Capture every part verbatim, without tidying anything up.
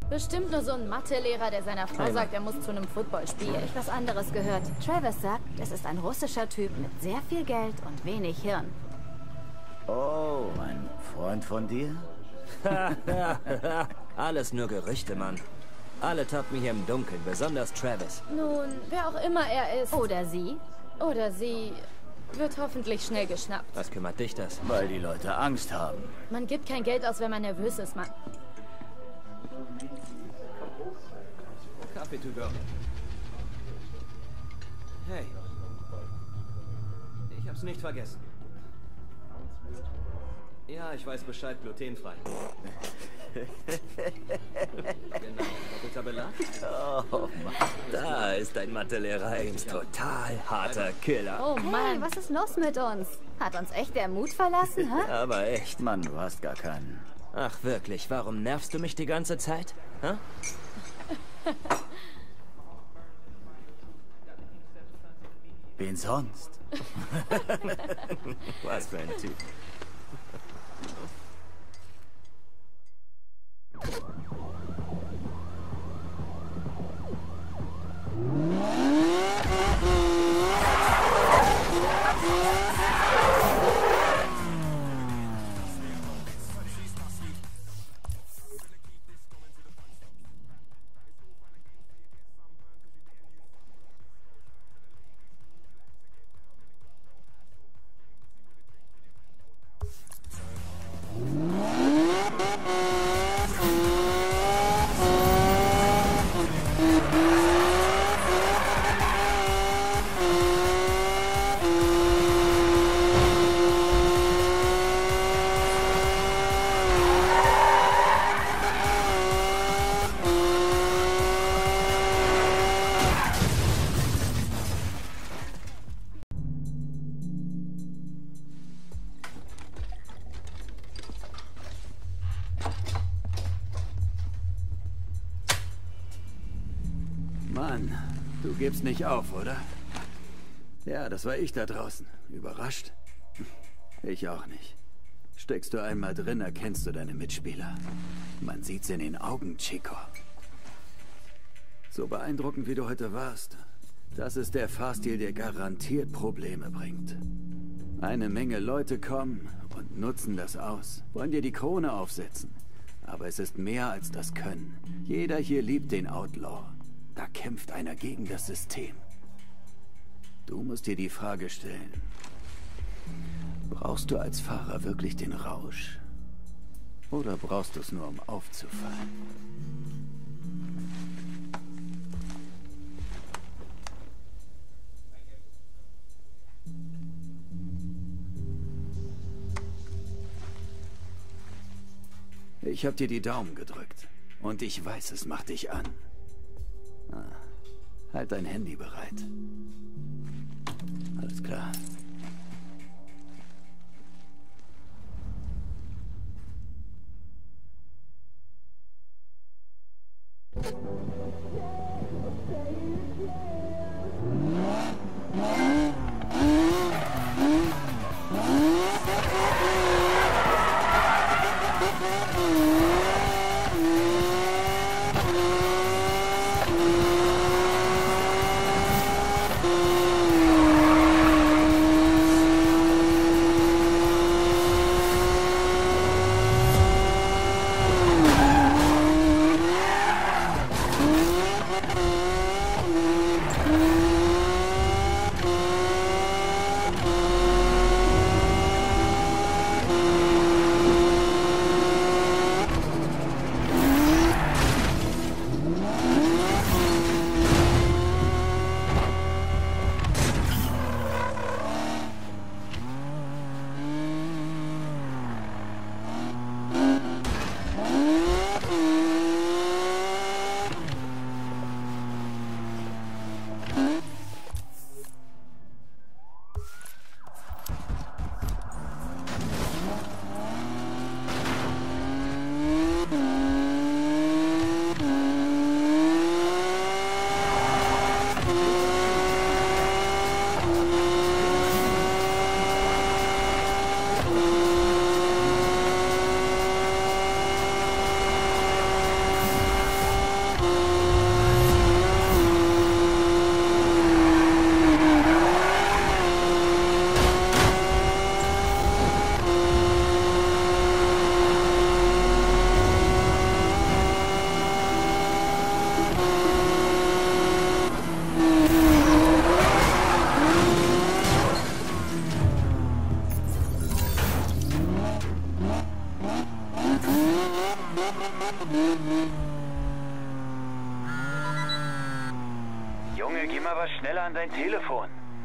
Bestimmt nur so ein Mathelehrer, der seiner Frau Hey, sagt, er muss zu einem Footballspiel. Ich was anderes gehört. Travis sagt, es ist ein russischer Typ mit sehr viel Geld und wenig Hirn. Oh, ein Freund von dir? Alles nur Gerüchte, Mann. Alle tappen hier im Dunkeln, besonders Travis. Nun, wer auch immer er ist. Oder sie? Oder sie wird hoffentlich schnell geschnappt. Was kümmert dich das? Weil die Leute Angst haben. Man gibt kein Geld aus, wenn man nervös ist, Mann. Kaffee to go. Hey. Ich hab's nicht vergessen. Ja, ich weiß Bescheid, glutenfrei. Genau, doppelter Belag. Oh, Mann. Da ist ein Mathelehrer, Ames. Total harter Killer. Oh Hey, Mann. was ist los mit uns? Hat uns echt der Mut verlassen, hä? Aber echt. Mann, du hast gar keinen. Ach wirklich, warum nervst du mich die ganze Zeit? Hä? Wen sonst? Was für ein Typ. Mann, du gibst nicht auf, oder? Ja, das war ich da draußen. Überrascht? Ich auch nicht. Steckst du einmal drin, erkennst du deine Mitspieler. Man sieht's in den Augen, Chico. So beeindruckend, wie du heute warst. Das ist der Fahrstil, der garantiert Probleme bringt. Eine Menge Leute kommen und nutzen das aus. Wollen dir die Krone aufsetzen. Aber es ist mehr als das Können. Jeder hier liebt den Outlaw. Da kämpft einer gegen das System. Du musst dir die Frage stellen. Brauchst du als Fahrer wirklich den Rausch? Oder brauchst du es nur, um aufzufallen? Ich hab dir die Daumen gedrückt. Und ich weiß, es macht dich an. Ah, halt dein Handy bereit. Alles klar. Junge, geh mal was schneller an dein Telefon.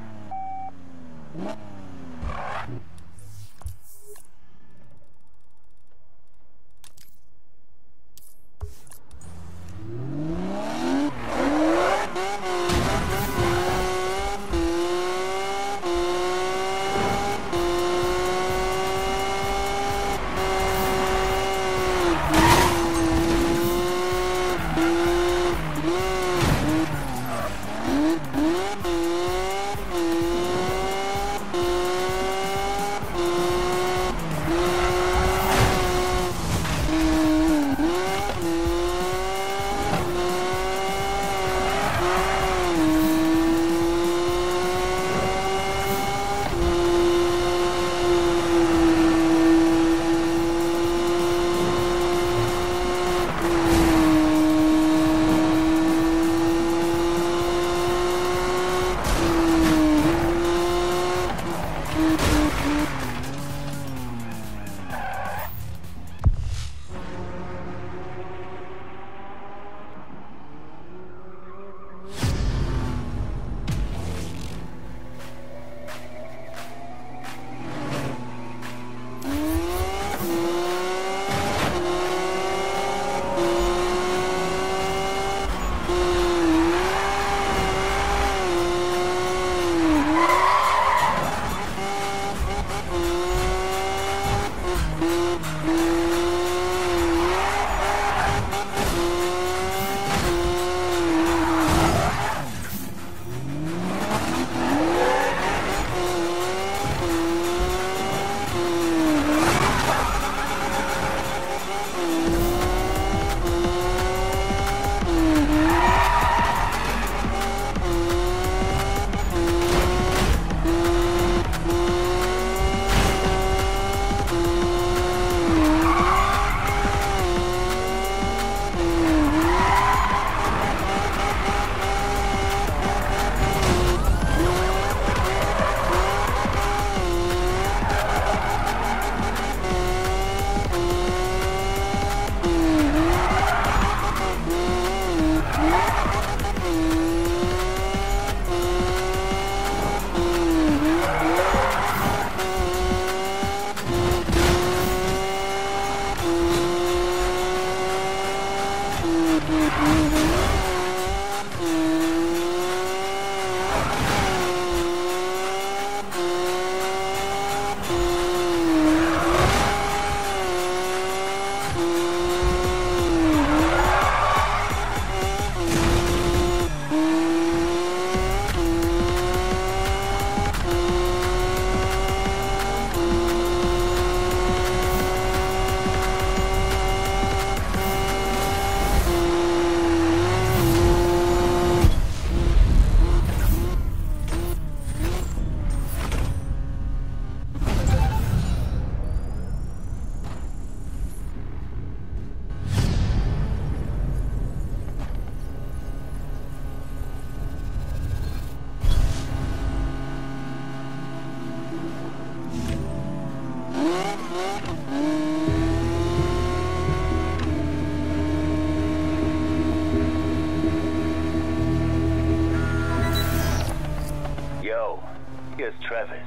Hier ist Travis.